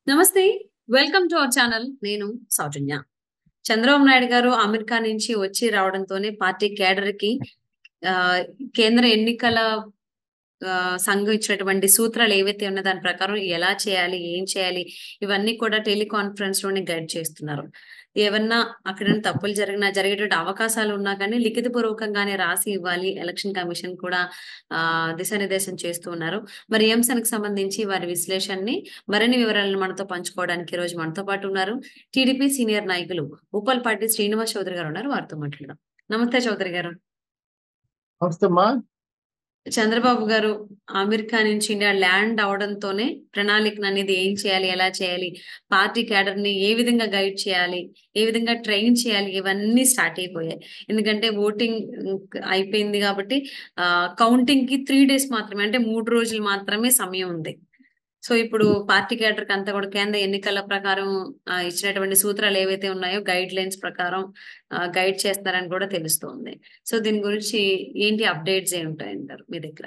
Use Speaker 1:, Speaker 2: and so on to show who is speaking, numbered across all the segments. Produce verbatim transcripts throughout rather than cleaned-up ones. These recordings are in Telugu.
Speaker 1: నమస్తే. Welcome to our channel. నేను సౌజన్య. చంద్రబాబు నాయుడు గారు అమెరికా నుంచి వచ్చి రావడంతోనే పార్టీ క్యాడర్‌కి ఆహ్, కేంద్ర ఎన్నికల ఆహ్, సంఘం ఇచ్చినటువంటి సూత్రాలు ఏవైతే ఉన్నాయో దాని ప్రకారం ఎలా చేయాలి? ఏం చేయాలి? ఇవన్నీ కూడా టెలికాన్ఫరెన్స్‌లోనే గైడ్ చేస్తున్నారు. ఏవన్నా అక్కడేమైనా తప్పులు జరిగినా, జరిగేటువంటి అవకాశాలు ఉన్నా కానీ లిఖితపూర్వకంగానే రాసి ఇవ్వాలి. ఎలక్షన్ కమిషన్ కూడా ఆహ్, దిశానిర్దేశం చేస్తూ ఉన్నారు. మరి ఈ అంశానికి సంబంధించి వారి విశ్లేషణని, మరిన్ని వివరాలను మనతో పంచుకోవడానికి ఈరోజు మనతో పాటు ఉన్నారు. టీడీపీ సీనియర్ నాయకులు ఉప్పలపాటి శ్రీనివాస్ చౌదరి గారు ఉన్నారు. వారితో మాట్లాడదాం. నమస్తే చౌదరి గారు.
Speaker 2: నమస్తే అమ్మా.
Speaker 1: చంద్రబాబు గారు అమెరికా నుంచి ఇండియా ల్యాండ్ అవ్వడంతోనే ప్రణాళికననేది ఏం చేయాలి? ఎలా చేయాలి? పార్టీ క్యాడర్‌ని ఏ విధంగా గైడ్ చేయాలి? ఏ విధంగా ట్రైన్ చేయాలి? ఇవన్నీ స్టార్ట్ అయిపోయాయి. ఎందుకంటే ఓటింగ్ హ్మ్, అయిపోయింది గాబట్టి ఆహ్, కౌంటింగ్‌కి మూడు డేస్ మాత్రమే అంటే మూడు రోజులు మాత్రమే సమయం ఉంది. సో, ఇప్పుడు పార్టీ క్యాడర్‌కి అంతా కూడా కేంద్ర ఎన్నికల ప్రకారం ఆహ్, ఇచ్చినటువంటి సూత్రాలు ఏవైతే ఉన్నాయో గైడ్ లైన్స్ ప్రకారం ఆహ్, గైడ్ చేస్తారని కూడా తెలుస్తోంది. సో, దీని గురించి ఏంటి అప్‌డేట్స్ ఏముంటాయంటారు మీ దగ్గర?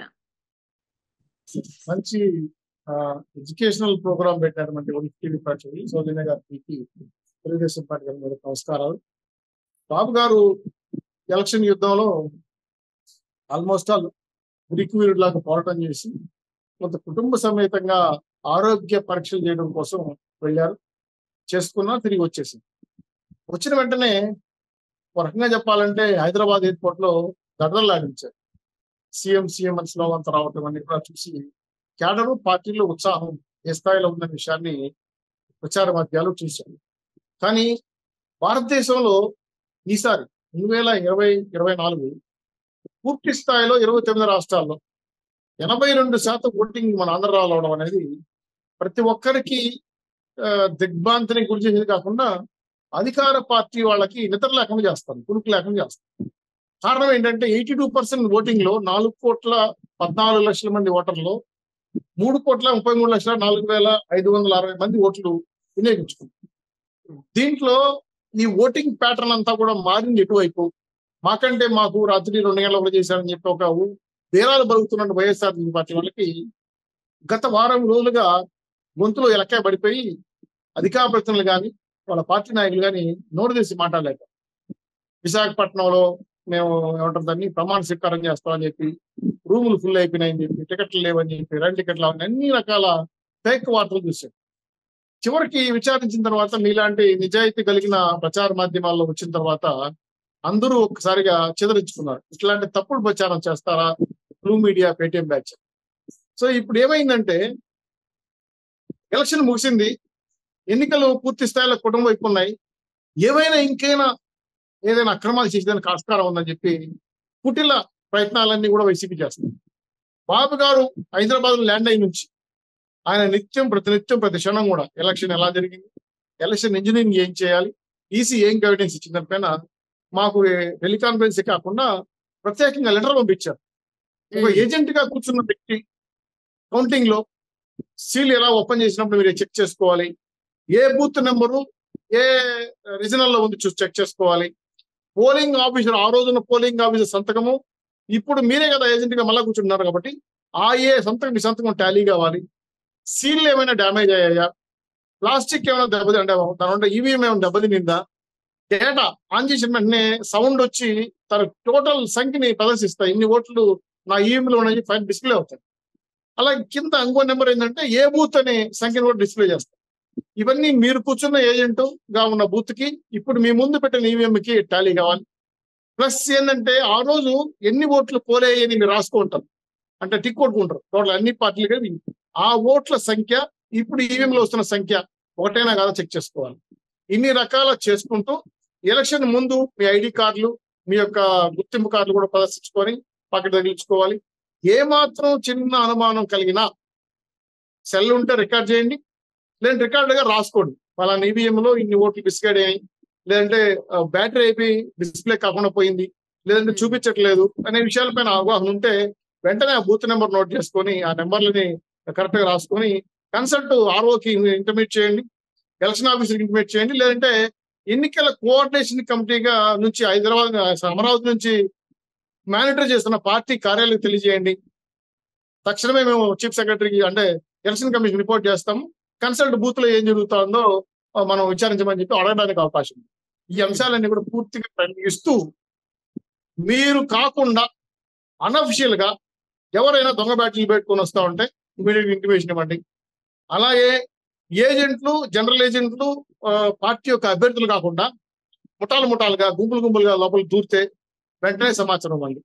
Speaker 2: మంచి ఆహ్, ఎడ్యుకేషనల్ ప్రోగ్రామ్ పెట్టారు మన టీవీ ప్రతినిధి సౌజన్య గారికి, తెలుగుదేశం పార్టీ గారికి నమస్కారాలు. బాబు గారు ఎలక్షన్ యుద్ధంలో ఆల్మోస్ట్ ఆల్ ఉరికివీరులాగా పోరాటం చేసి కొంత కుటుంబ సమేతంగా ఆరోగ్య పరీక్షలు చేయడం కోసం వెళ్ళారు. చేసుకున్నా తిరిగి వచ్చేసింది. వచ్చిన వెంటనే ఒక రకంగా చెప్పాలంటే హైదరాబాద్ ఎయిర్‌పోర్ట్ లో దడదల్లాడించారు. సీఎం సీఎం అని స్లోగన్స్ రావటం అన్ని కూడా చూసి క్యాడరు పార్టీలో ఉత్సాహం ఏ స్థాయిలో ఉన్న విషయాన్ని ప్రచార మాధ్యాలు చూశారు. కానీ భారతదేశంలో ఈసారి రెండు వేల ఇరవై ఇరవై నాలుగు పూర్తి స్థాయిలో ఇరవై తొమ్మిది రాష్ట్రాల్లో ఎనభై రెండు శాతం ఓటింగ్ మన ఆంధ్ర రావడం అనేది ప్రతి ఒక్కరికి ఆహ్, దిగ్భ్రాంతిని గురి చేసేది కాకుండా అధికార పార్టీ వాళ్ళకి నిద్ర లేకుండా చేస్తారు. కునుకు లేకుండా చేస్తారు. కారణం ఏంటంటే ఎనభై రెండు శాతం ఓటింగ్ లో నాలుగు కోట్ల పద్నాలుగు లక్షల మంది ఓటర్లు మూడు కోట్ల ముప్పై మూడు లక్షల నాలుగు వేల ఐదు వందల అరవై మంది ఓట్లు వినియోగించుకున్నారు. దీంట్లో ఈ ఓటింగ్ ప్యాటర్న్ అంతా కూడా మారింది ఎటువైపు? మాకంటే మాకు రాత్రి రెండు గంటలకు చేశారని చెప్పి ఒక బేరాలు బలుగుతున్న వైఎస్ఆర్ పార్టీ వాళ్ళకి గత వారం రోజులుగా గొంతులో ఎలక్కాయ పడిపోయి అధికార ప్రతినిధులు కానీ వాళ్ళ పార్టీ నాయకులు కానీ నోరు తీసి మాట్లాడలేక విశాఖపట్నంలో మేము ఏమంటారు దాన్ని ప్రమాణ స్వీకారం చేస్తామని చెప్పి రూములు ఫుల్ అయిపోయినాయని చెప్పి టికెట్లు లేవని చెప్పి రైలు టికెట్లు అవన్నీ అన్ని రకాల ఫేక్ వార్తలు చూసాం. చివరికి విచారించిన తర్వాత మీలాంటి నిజాయితీ కలిగిన ప్రచార మాధ్యమాల్లో వచ్చిన తర్వాత అందరూ ఒక్కసారిగా చెదరించుకున్నారు. ఇట్లాంటి తప్పుడు ప్రచారం చేస్తారా blue media Paytm batch. So ఇప్పుడు ఏమైందంటే ఎలక్షన్ ముగిసింది, ఎన్నికలు పూర్తి స్థాయిలో కుటుంబం వైపు ఉన్నాయి. ఏవైనా ఇంకైనా ఏదైనా అక్రమాలు చేసేదానికి ఆస్కారం ఉందని చెప్పి కుటిల ప్రయత్నాలన్నీ కూడా వైసీపీ చేస్తుంది. బాబు గారు హైదరాబాద్ ల్యాండ్ అయిన నుంచి ఆయన నిత్యం ప్రతి నిత్యం ప్రతి క్షణం కూడా ఎలక్షన్ ఎలా జరిగింది, ఎలక్షన్ ఇంజనీరింగ్ ఏం చేయాలి, ఈసీ ఏం గైడెన్స్ ఇచ్చిన దానిపైన మాకు టెలికాన్ఫరెన్స్ కాకుండా ప్రత్యేకంగా లెటర్ పంపించారు. ఒక
Speaker 1: హ్మ్.
Speaker 2: ఏజెంట్ గా కూర్చున్న వ్యక్తి కౌంటింగ్ లో సీల్ ఎలా ఓపెన్ చేసినప్పుడు మీరు చెక్ చేసుకోవాలి, ఏ బూత్ నెంబరు ఏ రీజనల్ లో ఉంది చూసి చెక్ చేసుకోవాలి, పోలింగ్ ఆఫీసర్ ఆ రోజున పోలింగ్ ఆఫీసర్ సంతకము ఇప్పుడు మీరే కదా ఏజెంట్ గా మళ్ళా కూర్చుంటున్నారు కాబట్టి ఆ ఏ సంతకం మీ సంతకం టాలీ కావాలి, సీల్ ఏమైనా డ్యామేజ్ అయ్యాయా, ప్లాస్టిక్ ఏమైనా దెబ్బతి అంటే దాని ఈవీఎం ఏమైనా దెబ్బతినిందా, డేటా ఆన్ చేసిన వెంటనే సౌండ్ వచ్చి తన టోటల్ సంఖ్యని ప్రదర్శిస్తాయి. ఇన్ని ఓట్లు నా ఈవీఎంలో ఉన్నాయి ఫైన్ డిస్ప్లే అవుతాయి. అలాగే కింద ఇంకో నెంబర్ ఏంటంటే ఏ బూత్ అనే సంఖ్యను కూడా డిస్ప్లే చేస్తాయి. ఇవన్నీ మీరు కూర్చున్న ఏజెంట్ గా ఉన్న బూత్ కి ఇప్పుడు మీ ముందు పెట్టిన ఈవీఎం కి టాలీ కావాలి. ప్లస్ ఏంటంటే ఆ రోజు ఎన్ని ఓట్లు పోలేయని మీరు రాసుకుంటారు, అంటే టిక్ కొట్టుకుంటారు టోటల్ అన్ని పార్టీలు. ఆ ఓట్ల సంఖ్య ఇప్పుడు ఈవీఎం లో వస్తున్న సంఖ్య ఒకటైనా కాదా చెక్ చేసుకోవాలి. ఇన్ని రకాల చేసుకుంటూ ఎలక్షన్ ముందు మీ ఐడి కార్డులు మీ యొక్క గుర్తింపు కార్డులు కూడా ప్రదర్శించుకొని పక్కన తగిలించుకోవాలి. ఏ మాత్రం చిన్న అనుమానం కలిగినా సెల్ ఉంటే రికార్డ్ చేయండి, లేదంటే రికార్డుగా రాసుకోండి. వాళ్ళ ఈవీఎం లో ఇన్ని ఓట్లు డిస్కైడ్ అయ్యాయి, లేదంటే బ్యాటరీ అయిపోయి డిస్ప్లే కాకుండా పోయింది, లేదంటే చూపించట్లేదు అనే విషయాలపైన అవగాహన ఉంటే వెంటనే ఆ బూత్ నెంబర్ నోట్ చేసుకొని ఆ నెంబర్లని కరెక్ట్ గా రాసుకొని కన్సల్ట్ ఆర్ఓకి ఇంటిమేట్ చేయండి, ఎలక్షన్ ఆఫీసర్కి ఇంటిమేట్ చేయండి, లేదంటే ఎన్నికల కోఆర్డినేషన్ కమిటీగా నుంచి హైదరాబాద్ అమరావతి నుంచి మానిటర్ చేస్తున్న పార్టీ కార్యాలయం తెలియజేయండి. తక్షణమే మేము చీఫ్ సెక్రటరీకి అంటే ఎలక్షన్ కమిషన్ రిపోర్ట్ చేస్తాము, కన్సల్ట్ బూత్ లో ఏం జరుగుతుందో మనం విచారించమని చెప్పి అడగడానికి అవకాశం ఉంది. ఈ అంశాలన్నీ కూడా పూర్తిగా పరిగణిస్తూ మీరు కాకుండా అనఫిషియల్ గా ఎవరైనా దొంగ బ్యాటరీలు పెట్టుకొని వస్తా ఉంటే ఇమీడియట్ ఇంటిమేషన్ ఇవ్వండి. అలాగే ఏజెంట్లు, జనరల్ ఏజెంట్లు, పార్టీ యొక్క అభ్యర్థులు కాకుండా ముఠాలు ముఠాలుగా గుంపులు గుంపులుగా లోపల దూరితే వెంటనే సమాచారం ఇవ్వండి.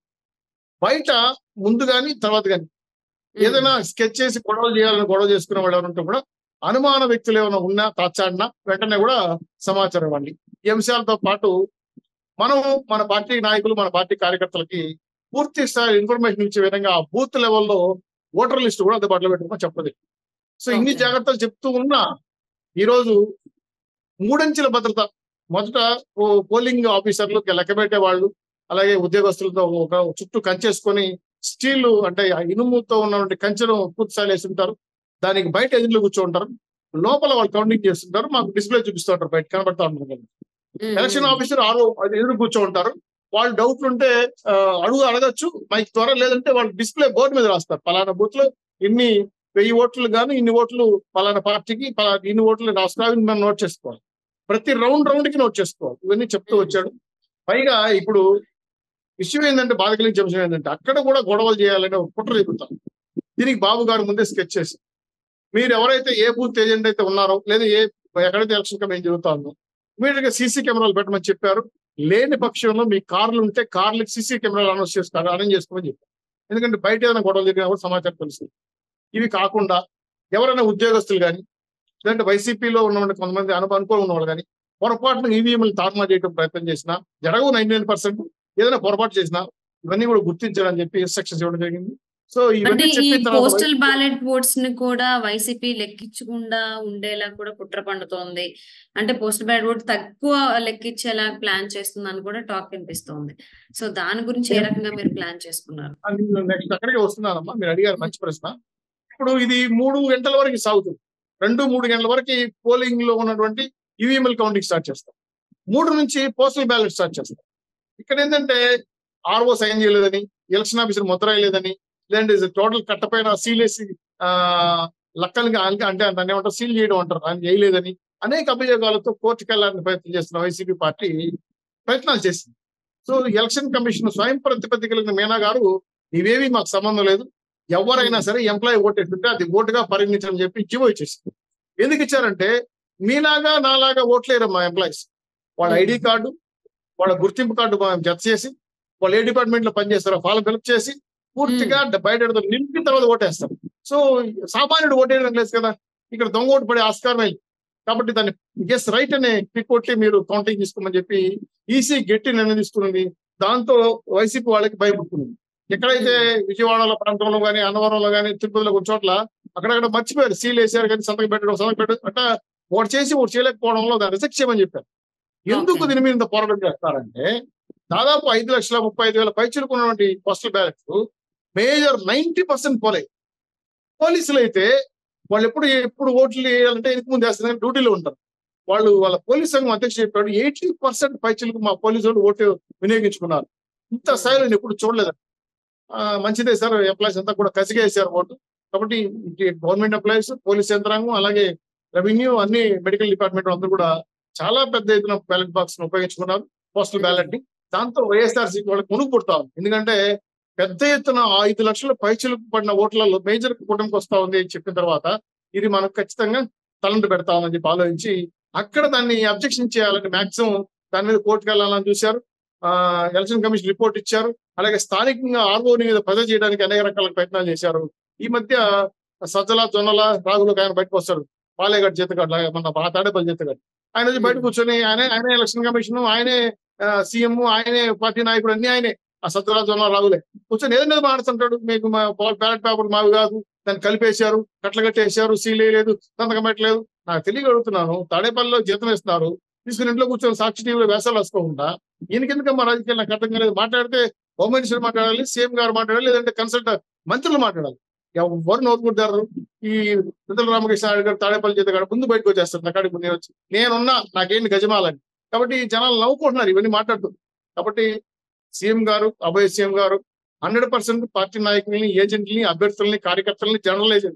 Speaker 2: బయట ముందు కానీ తర్వాత కానీ ఏదైనా స్కెచ్ చేసి గొడవలు చేయాలని గొడవ చేసుకునే వాళ్ళు ఎవరంటే కూడా అనుమాన వ్యక్తులు ఏమైనా ఉన్నా తాచాడినా వెంటనే కూడా సమాచారం ఇవ్వండి. ఈ అంశాలతో పాటు మనం మన పార్టీ నాయకులు, మన పార్టీ కార్యకర్తలకి పూర్తి స్థాయి ఇన్ఫర్మేషన్ ఇచ్చే విధంగా ఆ బూత్ లెవెల్లో ఓటర్ లిస్ట్ కూడా అందుబాటులో పెట్టుకోమని చెప్పదు. సో ఇన్ని జాగ్రత్తలు చెప్తూ ఉన్నా ఈరోజు మూడంచెల భద్రత, మొదట పోలింగ్ ఆఫీసర్లు లెక్క పెట్టే వాళ్ళు, అలాగే ఉద్యోగస్తులతో ఒక చుట్టూ కంచేసుకొని స్టీల్ అంటే ఇనుముతో ఉన్నటువంటి కంచెను పూర్తి స్థాయిలో వేస్తుంటారు. దానికి బయట ఎదురులో కూర్చోంటారు, లోపల వాళ్ళు కౌంటింగ్ చేస్తుంటారు, మాకు డిస్ప్లే చూపిస్తూ ఉంటారు, బయట కనబడతా ఉంటారు. ఎలక్షన్ ఆఫీసర్ ఆరో ఎదురు కూర్చో ఉంటారు. వాళ్ళు డౌట్లు ఉంటే అడుగు అడగచ్చు, మైక్ త్వర లేదంటే వాళ్ళు డిస్ప్లే బోర్డు మీద రాస్తారు, పలానా బూత్ లో ఇన్ని వెయ్యి ఓట్లు కానీ ఇన్ని ఓట్లు పలానా పార్టీకి, పలానా ఇన్ని ఓట్లు రాష్ట్రానికి మనం నోట్ చేసుకోవాలి. ప్రతి రౌండ్ రౌండ్ కి నోట్ చేసుకోవాలి. ఇవన్నీ చెప్తూ వచ్చాడు. పైగా ఇప్పుడు విషయం ఏంటంటే, బాధ కలిగించే విషయం ఏంటంటే అక్కడ కూడా గొడవలు చేయాలని ఒక కుట్ర చెబుతాం. దీనికి బాబు గారు ముందే స్కెచ్ చేసి, మీరు ఎవరైతే ఏ బూత్ ఏజెంట్ అయితే ఉన్నారో లేదా ఏ ఎక్కడైతే ఎలక్షన్ కమిషన్ జరుగుతుందో ఇమీడియట్ గా సీసీ కెమెరాలు పెట్టమని చెప్పారు. లేని పక్షంలో మీ కార్లు ఉంటే కార్లకు సీసీ కెమెరాలు అనౌన్స్ చేస్తారు, అరేంజ్ చేసుకోమని చెప్పారు. ఎందుకంటే బయట ఏదైనా గొడవలు జరిగినా కూడా సమాచారం తెలుస్తుంది. ఇవి కాకుండా ఎవరైనా ఉద్యోగస్తులు కానీ లేదంటే వైసీపీలో ఉన్న కొంతమంది అనుభవం అనుకూలం ఉన్న వాళ్ళు కానీ పొరపాటున ఈవీఎంలు తారుమారు చేయడం ప్రయత్నం చేసినా, జరగవు నైన్టీ నైన్ పర్సెంట్ ఏదైనా పొరపాటు చేసినా ఇవన్నీ కూడా గుర్తించాలని చెప్పి ఇన్స్ట్రక్షన్స్ ఇవ్వడం జరిగింది. సో
Speaker 1: అంటే ఈ పోస్టల్ బ్యాలెట్ ఓట్స్ ని కూడా వైసీపీ లెక్కించకుండా ఉండేలా కూడా కుట్ర పండుతోంది. అంటే పోస్టల్ బ్యాలెట్ ఓట్ తక్కువ లెక్కించేలా ప్లాన్ చేస్తుందని కూడా టాక్ వినిపిస్తోంది. సో దాని గురించి ఏ రకంగా మీరు ప్లాన్ చేసుకున్నారు?
Speaker 2: నెక్స్ట్ అక్కడికే వస్తున్నానమ్మా, మీరు అడిగారు మంచి ప్రశ్న. ఇప్పుడు ఇది మూడు గంటల వరకు సాగుతుంది. రెండు మూడు గంటల వరకు పోలింగ్ లో ఉన్నటువంటి ఈవీఎంఎల్ కౌంటింగ్ స్టార్ట్ చేస్తాం. మూడు నుంచి పోస్టల్ బ్యాలెట్ స్టార్ట్ చేస్తాం. ఇక్కడ ఏంటంటే ఆర్ఓ సైన్ చేయలేదని, ఎలక్షన్ ఆఫీసర్ ముద్ర వేయలేదని, లేదంటే టోటల్ కట్టపైన సీల్ వేసి ఆ లక్కలకి అంటే దాన్ని ఏమంటారు సీల్ చేయడం అంటారు, దాన్ని చేయలేదని అనేక అభియోగాలతో కోర్టుకు వెళ్ళాలని ప్రయత్నం చేస్తున్న వైసీపీ పార్టీ ప్రయత్నాలు చేసింది. సో ఎలక్షన్ కమిషన్ స్వయం ప్రతిపత్తి కలిగిన మీనా గారు ఇవేవి మాకు సంబంధం లేదు, ఎవరైనా సరే ఎంప్లాయీ ఓటు ఎట్టుంటే అది ఓటుగా పరిగణించని చెప్పి జీవో ఇచ్చేసింది. ఎందుకు ఇచ్చారంటే మీలాగా నాలాగా ఓట్లేరు మా ఎంప్లాయీస్, వాళ్ళ ఐడి కార్డు వాళ్ళ గుర్తింపు కార్డు జత చేసి వాళ్ళు ఏ డిపార్ట్మెంట్ లో పనిచేస్తారో ఫాలో ఫిలప్ చేసి పూర్తిగా బయట నింపిన తర్వాత ఓటేస్తారు. సో సామాన్యుడు ఓటేయడం లేదు కదా, ఇక్కడ దొంగ ఓటు పడే ఆస్కారం లేదు. కాబట్టి దాన్ని గెస్ రైట్ అనే క్లిక్ కొట్టి మీరు కౌంటింగ్ తీసుకోమని చెప్పి ఈసీ గట్టి నిర్ణయం తీసుకున్నది. దాంతో వైసీపీ వాళ్ళకి భయపడుతుంది. ఎక్కడైతే విజయవాడలో ప్రాంతంలో కానీ అన్నవరంలో కానీ తిరుపతిలో కొన్ని చోట్ల అక్కడక్కడ మర్చిపోయారు, సీల్ వేసారు కానీ సంతకం పెట్టడం సంతకం పెట్టడం అట్లా ఒకటి చేసి ఒకటి చేయలేకపోవడంలో దాన్ని రిజెక్ట్ చేయమని చెప్పారు. ఎందుకు దీని మీద పోరాటం చేస్తారంటే దాదాపు ఐదు లక్షల ముప్పై ఐదు వేల పైచులుకున్నటువంటి postal ballots major ninety percent పోలే. పోలీసులు అయితే వాళ్ళు ఎప్పుడు ఎప్పుడు ఓట్లు వేయాలంటే ఎందుకు ముందు వేస్తారు, డ్యూటీలో ఉంటారు వాళ్ళు. వాళ్ళ పోలీస్ సంఘం అధ్యక్షుడు చెప్పాడు ఎయిటీ పర్సెంట్ పైచులకు మా పోలీసు వాళ్ళు ఓటు వినియోగించుకున్నారు. ఇంత స్థాయిలో నేను ఎప్పుడు చూడలేదు. మంచిదే సార్, ఎంప్లాయీస్ అంతా కూడా కసిగా వేసారు ఓటు. కాబట్టి గవర్నమెంట్ ఎంప్లాయీస్, పోలీస్ యంత్రాంగం, అలాగే రెవెన్యూ, అన్ని మెడికల్ డిపార్ట్మెంట్ అందరూ కూడా చాలా పెద్ద ఎత్తున బ్యాలెట్ బాక్స్ ను ఉపయోగించుకున్నారు, పోస్టల్ బ్యాలెట్ ని. దాంతో వైఎస్ఆర్సీపీ వాళ్ళకి కొనుక్కు పుడతాం. ఎందుకంటే పెద్ద ఎత్తున ఐదు లక్షల పైచులకు పడిన ఓట్లలో మేజర్ కూటమికి వస్తా ఉంది అని చెప్పిన తర్వాత ఇది మనకు ఖచ్చితంగా తలంటు పెడతామని చెప్పి ఆలోచించి అక్కడ దాన్ని అబ్జెక్షన్ చేయాలని మాక్సిమం దాని మీద కోర్టుకు వెళ్ళాలని చూశారు. ఆ ఎలక్షన్ కమిషన్ రిపోర్ట్ ఇచ్చారు. అలాగే స్థానికంగా ఆర్ఓని మీద ప్రజ చేయడానికి అనేక రకాల ప్రయత్నాలు చేశారు. ఈ మధ్య సజ్జల జొన్నల రాగులు ఆయన బయటకు వస్తాడు, పాలేగడ్ చేతగాడు, మన మా తాడేపల్లి చేతగాడు. ఆయన వచ్చి బయట కూర్చొని ఆయన ఆయనే ఎలక్షన్ కమిషన్, ఆయనే సీఎం, ఆయనే పార్టీ నాయకుడు, అన్ని ఆయనే. ఆ సజ్జల జొన్న రాగులే కూర్చొని ఏదైనా మాట్లాడుతుంటాడు, మీకు మా బ్యాలెట్ పేపర్ మావి కాదు, దాన్ని కలిపేశారు, కట్ల కట్టేశారు, సీల్ వేయలేదు, సంతకం పెట్టలేదు. నాకు తెలియ అడుగుతున్నాను, తాడేపల్లిలో జీతం వేస్తున్నారు, తీసుకుని ఇంట్లో కూర్చొని సాక్షి టీవీలో వేసాలు వేసుకోకుండా ఈయనకి ఎందుకు మా రాజకీయాలు నాకు అర్థం కాలేదు. మాట్లాడితే హోమ్ మినిస్టర్ మాట్లాడాలి, సీఎం గారు మాట్లాడాలి, లేదంటే కన్సల్ట్ మంత్రులు మాట్లాడాలి. ఎవరు నోరుకుంటారు? ఈ పెద్దల రామకృష్ణ గారు తాడేపల్లి చేత గారు ముందు బయటకు వచ్చేస్తారు. నాకాడికి ముందు వచ్చి నేనున్నా, నాకేంటి గజమాలని. కాబట్టి జనాలు నవ్వుకుంటున్నారు ఇవన్నీ మాట్లాడుతూ. కాబట్టి సీఎం గారు, అభయ సీఎం గారు హండ్రెడ్ పర్సెంట్ పార్టీ నాయకుల్ని, ఏజెంట్లని, అభ్యర్థుల్ని, కార్యకర్తల్ని, జనరల్ ఏజెంట్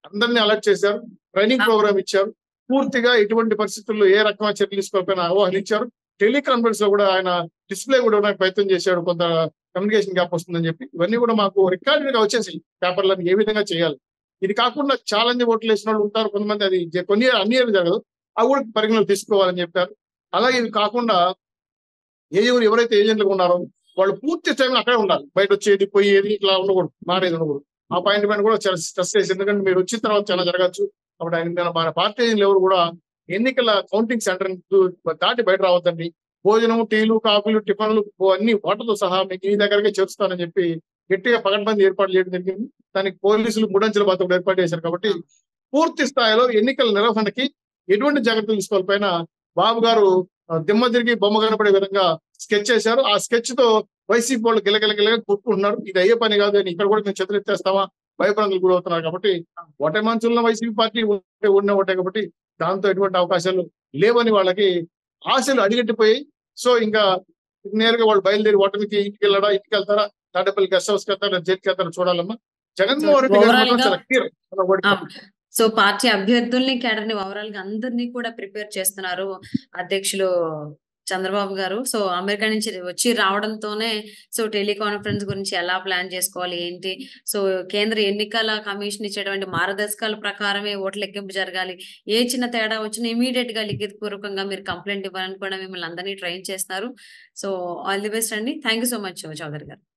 Speaker 2: అందరినీ అలర్ట్ చేశారు, ట్రైనింగ్ ప్రోగ్రామ్ ఇచ్చారు, పూర్తిగా ఎటువంటి పరిస్థితుల్లో ఏ రకమైన చర్యలు తీసుకోకపోయినా ఆహ్వానించారు. టెలికాన్ఫరెన్స్ లో కూడా ఆయన డిస్ప్లే కూడా ఇవ్వడానికి ప్రయత్నం చేశాడు, కొంత కమ్యూనికేషన్ గ్యాప్ వస్తుందని చెప్పి. ఇవన్నీ కూడా మాకు రికార్డెడ్ గా వచ్చేసి పేపర్లను ఏ విధంగా చేయాలి. ఇది కాకుండా ఛాలెంజ్ ఓట్లు వేసిన వాళ్ళు ఉంటారు కొంతమంది, అది జ- కొన్ని అన్ని ఇయర్లు జరగదు, అవి కూడా పరిగణలో తీసుకోవాలని చెప్పారు. అలాగే ఇవి కాకుండా ఏ ఎవరు ఎవరైతే ఏజెంట్లు ఉన్నారో వాళ్ళు పూర్తి టైం అక్కడే ఉండాలి, బయట వచ్చేది పోయేది ఇట్లా ఉండకూడదు, మారేది ఉండకూడదు. ఆ పాయింట్ పైన కూడా చాలా స్ట్రెస్ చేసి, ఎందుకంటే మీరు వచ్చిన తర్వాత చాలా జరగచ్చు కాబట్టి ఆయన మన పార్టీ ఏజెంట్లు ఎవరు కూడా ఎన్నికల కౌంటింగ్ సెంటర్ దాటి బయట రావద్దండి, భోజనం టీలు కాఫీలు టిఫిన్లు అన్ని వాటర్తో సహా మీకు ఈ దగ్గరకే చేరుస్తానని చెప్పి గట్టిగా పకడ్బందీ ఏర్పాటు చేయడం జరిగింది. దానికి పోలీసులు మూడంచెల భద్రత ఏర్పాటు చేశారు. కాబట్టి పూర్తి స్థాయిలో ఎన్నికల నిర్వహణకి ఎటువంటి జాగ్రత్తలు తీసుకోవాలి పైన బాబు గారు ఆ, దిమ్మ తిరిగి బొమ్మ కనపడే విధంగా స్కెచ్ చేశారు. ఆ స్కెచ్ తో వైసీపీ వాళ్ళు గిలగిల గిలగ కొట్టుకుంటున్నారు. ఇది అయ్యే పని కాదు అని ఇక్కడ కూడా మేము చేతులెత్తేస్తామా భయభ్రాంతులు గురవుతున్నారు. కాబట్టి ఒకటే మంచుల్లో వైసీపీ పార్టీ ఉంటే ఉన్న ఒకటే, కాబట్టి దాంతో ఎటువంటి అవకాశాలు లేవని వాళ్ళకి ఆశలు అడిగట్టిపోయి, సో ఇంకా నేరుగా వాళ్ళు బయలుదేరి ఓటమికి ఇంటికి వెళ్ళడా, ఇంటికి వెళ్తారా, తాడేపల్లి గెస్ట్ హౌస్ కి వెళ్తారా, జైలుకి వెళ్తారా చూడాలమ్మా. జగన్మోహన్ రెడ్డి గారు
Speaker 1: ఓవరాల్
Speaker 2: మాత్రం
Speaker 1: గా
Speaker 2: చాలా క్లియర్.
Speaker 1: సో పార్టీ అభ్యర్థుల్ని క్యాడర్ ని ఓవరాల్ గా అందరినీ కూడా ప్రిపేర్ చేస్తున్నారు అధ్యక్షులు చంద్రబాబు గారు. సో అమెరికా నుంచి వచ్చి రావడంతోనే సో టెలికాన్ఫరెన్స్ గురించి ఎలా ప్లాన్ చేసుకోవాలి ఏంటి, సో కేంద్ర ఎన్నికల కమిషన్ ఇచ్చేటువంటి మార్గదర్శకాల ప్రకారమే ఓట్ల లెక్కింపు జరగాలి, ఏ చిన్న తేడా వచ్చినా ఇమీడియట్ గా లిఖిత పూర్వకంగా మీరు కంప్లైంట్ ఇవ్వాలని కూడా మిమ్మల్ని అందరినీ ట్రైన్ చేస్తారు. సో ఆల్ ది బెస్ట్ అండి. Thank you so much Chowdary గారు.